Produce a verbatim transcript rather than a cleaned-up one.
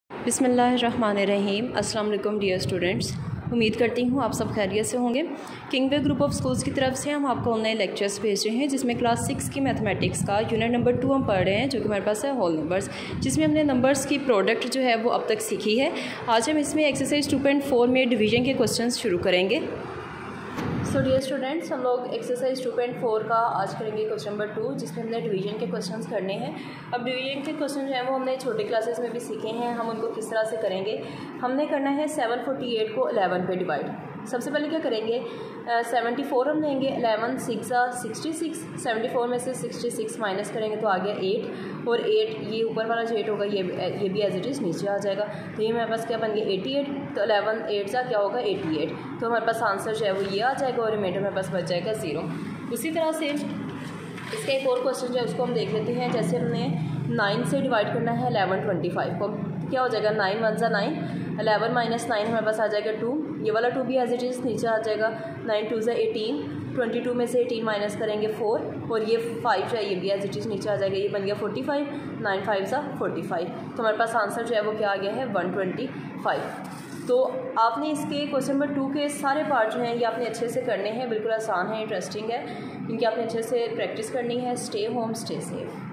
बिस्मिल्लाहिर्रहमानिर्रहीम। अस्सलाम वालेकुम डियर स्टूडेंट्स, उम्मीद करती हूँ आप सब खैरियत से होंगे। किंगवे ग्रुप ऑफ स्कूल्स की तरफ से हम आपको ऑनलाइन लेक्चर्स भेज रहे हैं, जिसमें क्लास सिक्स की मैथमेटिक्स का यूनिट नंबर टू हम पढ़ रहे हैं, जो कि हमारे पास है होल नंबर्स, जिसमें हमने नंबर्स की प्रोडक्ट जो है वो अब तक सीखी है। आज हम इसमें एक्सरसाइज टू पॉइंट फोर में डिवीजन के क्वेश्चन शुरू करेंगे। सो डियर स्टूडेंट्स, हम लोग एक्सरसाइज टू पॉइंट फोर का आज करेंगे क्वेश्चन नंबर टू, जिसमें हमने डिवीजन के क्वेश्चंस करने हैं। अब डिवीजन के क्वेश्चन जो हैं वो हमने छोटे क्लासेस में भी सीखे हैं। हम उनको किस तरह से करेंगे, हमने करना है सेवन फोर्टी एट को एलेवन पे डिवाइड। सबसे पहले क्या करेंगे, सेवेंटी फोर हम लेंगे, eleven six sixty six, seventy four में से सिक्सटी सिक्स माइनस करेंगे तो आ गया एट, और एट ये ऊपर वाला जो एट होगा ये ये भी एज इट इज़ नीचे आ जाएगा। तो ये हमारे पास क्या बन गया एटी एट, तो एलेवन एट सा क्या होगा एटी एट, तो हमारे पास आंसर जो है वो ये आ जाएगा और रिमाइंडर हमारे पास बच जाएगा ज़ीरो। उसी तरह से इसका एक और क्वेश्चन जो है उसको हम देख लेते हैं। जैसे हमने नाइन से डिवाइड करना है एलेवन ट्वेंटी फाइव को, क्या हो जाएगा नाइन वन ज़ा नाइन, एलेवन माइनस नाइन हमारे पास आ जाएगा टू, ये वाला टू भी एज इट इज़ नीचे आ जाएगा, नाइन टू ज़ा एटीन, ट्वेंटी टू में से एटीन माइनस करेंगे फोर, और ये फाइव जो है ये भी एज इट इज़ नीचे आ जाएगा, ये बन गया फोर्टी फाइव, नाइन फाइव ज़ा फोर्टी फाइव, तो हमारे पास आंसर जो है वो क्या आ गया है वन ट्वेंटी फाइव। तो आपने इसके क्वेश्चन नंबर टू के सारे पार्ट जो हैं ये आपने अच्छे से करने हैं, बिल्कुल आसान है, इंटरेस्टिंग है, इनकी आपने अच्छे से प्रैक्टिस करनी है। Stay home stay safe.